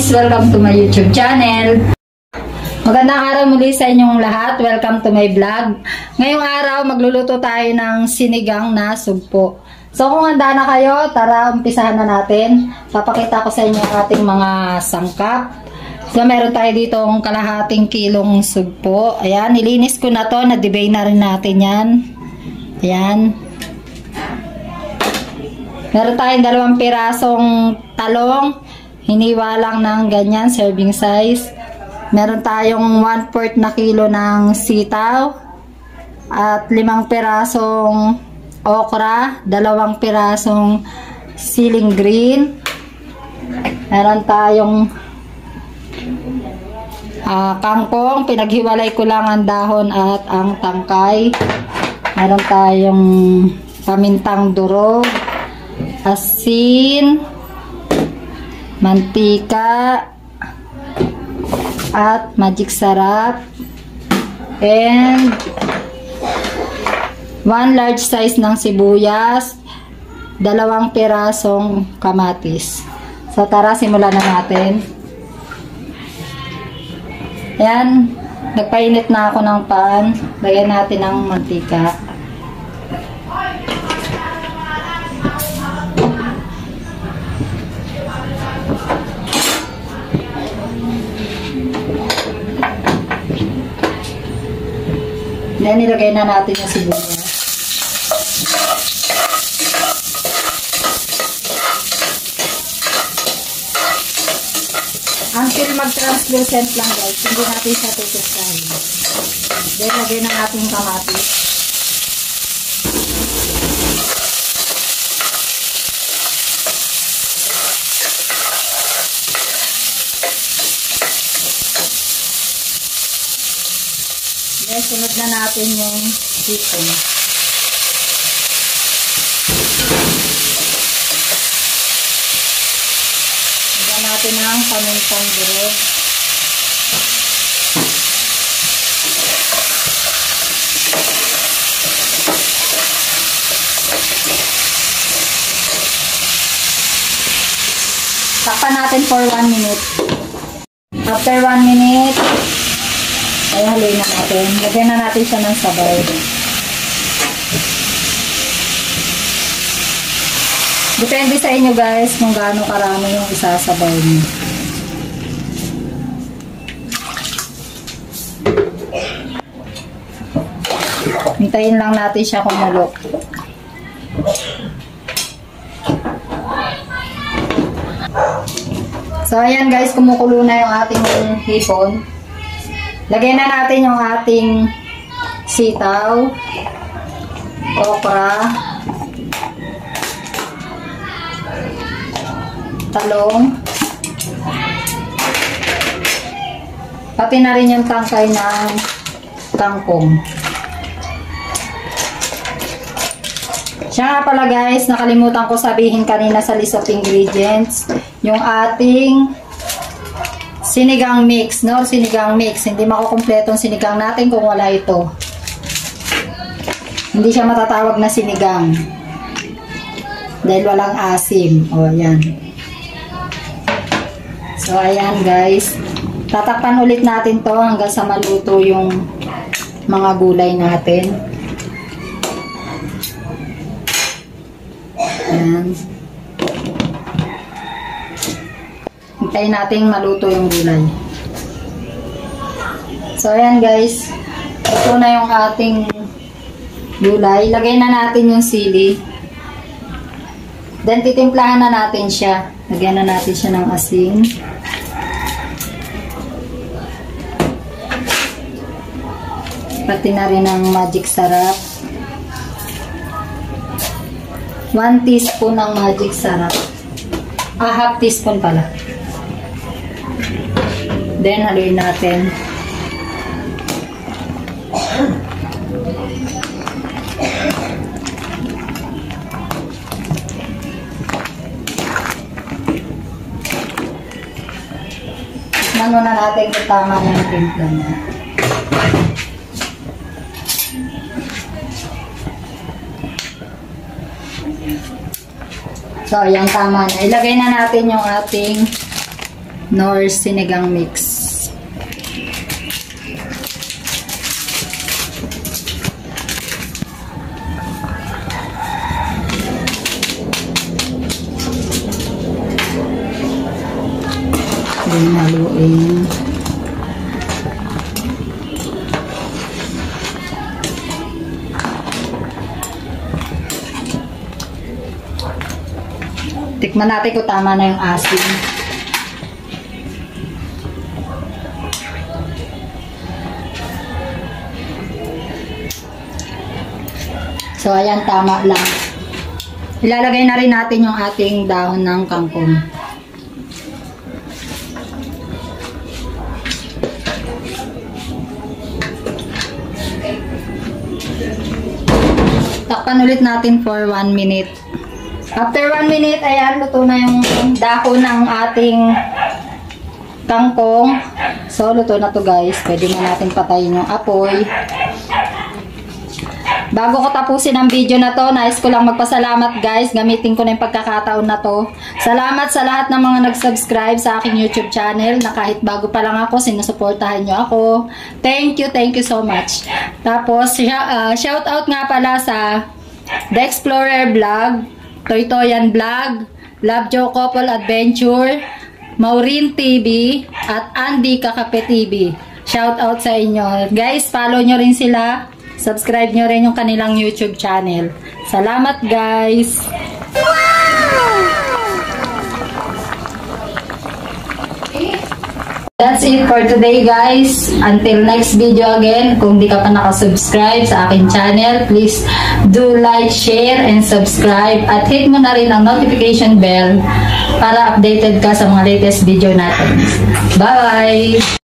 guys! Welcome to my YouTube channel. Magandang araw muli sa inyong lahat. Welcome to my vlog. Ngayong araw, magluluto tayo ng sinigang na sugpo. So kung handa na kayo, tara, umpisahan na natin. Papakita ko sa inyo ating mga sangkap. So meron tayo dito kalahating kilong sugpo. Ayan, nilinis ko na to. Na-debay na rin natin yan. Ayan. Meron tayong 2 pirasong talong. Hiniwa lang ng ganyan, serving size. Meron tayong 1/4 na kilo ng sitaw. At 5 pirasong okra. 2 pirasong siling green. Meron tayong kangkong. Pinaghiwalay ko lang ang dahon at ang tangkay. Meron tayong pamintang durog. Asin, mantika, at magic sarap, and 1 large size ng sibuyas, 2 pirasong kamatis. So tara, simulan na natin. Ayan, nagpainit na ako ng pan. Lagyan natin ng mantika. Then, nilagay na natin yung sibuyas. Until mag-translucent lang guys, hindi natin siya tutusahin. Then, lagay na natin yung kamatis. Then, sunod na natin yung chicken. Lagyan natin ang pamintang durog. Takpan natin for 1 minute. After 1 minute, ay haluin na natin. Lagyan na natin siya ng sabaw. Depende sa inyo guys kung gaano karami yung isasabaw niyo. Hintayin lang natin siya kumulo. So ayan guys, kumukulo na yung ating hipon. Lagyan na natin yung ating sitaw, okra, talong, pati na rin yung tangkay ng kangkong. Siya nga pala guys, nakalimutan ko sabihin kanina sa list of ingredients, yung ating sinigang mix, no? Sinigang mix. Hindi makukumpleto ang sinigang natin kung wala ito. Hindi siya matatawag na sinigang. Dahil walang asim. O, ayan. So, ayan guys. Tatakpan ulit natin to hanggang sa maluto yung mga gulay natin. Ayan. Hintayin natin maluto yung gulay. So, ayan guys. Ito na yung ating gulay. Lagay na natin yung sili. Then, titimplahan na natin siya. Lagyan na natin siya ng asin. Pati na rin ang magic sarap. 1 teaspoon ng magic sarap. Half teaspoon pala. Then, haluin natin. Tignan muna natin kung tama na yung timpla niya. So, ayan, tama na. Ilagay na natin yung ating nor sinigang mix. Haluin. Tikman natin kung tama na yung asin. So, ayan, tama lang. Ilalagay na rin natin yung ating dahon ng kangkong. Takpan ulit natin for 1 minute. After 1 minute, ayan, luto na yung dahon ng ating kangkong. So, luto na to guys. Pwede na natin patayin yung apoy. Bago ko tapusin ang video na to, nais ko lang magpasalamat guys. Gamitin ko na yung pagkakataon na to. Salamat sa lahat ng mga nag-subscribe sa aking YouTube channel na kahit bago pa lang ako, sinusuportahan nyo ako. Thank you so much. Tapos, shout out nga pala sa The Explorer Vlog, Toytoyan Vlog, Love Joe Couple Adventure, Maureen TV, at Andy Kakape TV. Shout out sa inyo. Guys, follow nyo rin sila. Subscribe nyo rin yung kanilang YouTube channel. Salamat guys! Wow! That's it for today guys. Until next video again, kung di ka pa nakasubscribe sa akin channel, please do like, share, and subscribe. At hit mo na rin ang notification bell para updated ka sa mga latest video natin. Bye!